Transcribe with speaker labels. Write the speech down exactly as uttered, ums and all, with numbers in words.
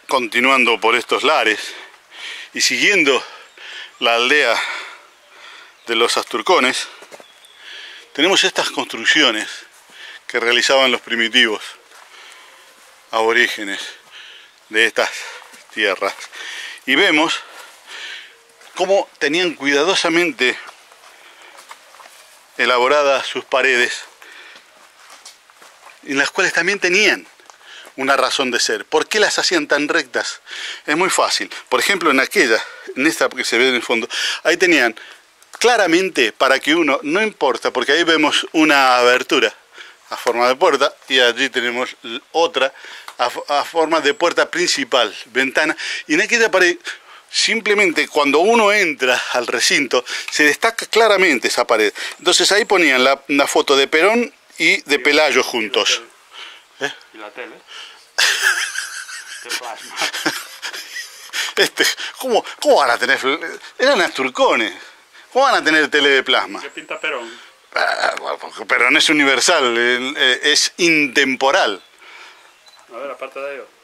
Speaker 1: continuando por estos lares y siguiendo la aldea de los Asturcones, tenemos estas construcciones que realizaban los primitivos aborígenes de estas tierras. Y vemos cómo tenían cuidadosamente elaboradas sus paredes, en las cuales también tenían una razón de ser. ¿Por qué las hacían tan rectas? Es muy fácil. Por ejemplo, en aquella, en esta que se ve en el fondo, ahí tenían claramente, para que uno, no importa, porque ahí vemos una abertura a forma de puerta y allí tenemos otra a, a forma de puerta principal, ventana, y en aquella pared, simplemente cuando uno entra al recinto, se destaca claramente esa pared. Entonces ahí ponían la, la foto de Perón y de Pelayo juntos. ¿Eh?
Speaker 2: ¿Y la tele? ¿Qué plasma?
Speaker 1: Este, ¿cómo, ¿Cómo van a tener? Eran Asturcones. ¿Cómo van a tener tele de plasma?
Speaker 2: ¿Qué pinta Perón?
Speaker 1: Ah, porque Perón es universal, es intemporal.
Speaker 2: A ver, aparte de ello.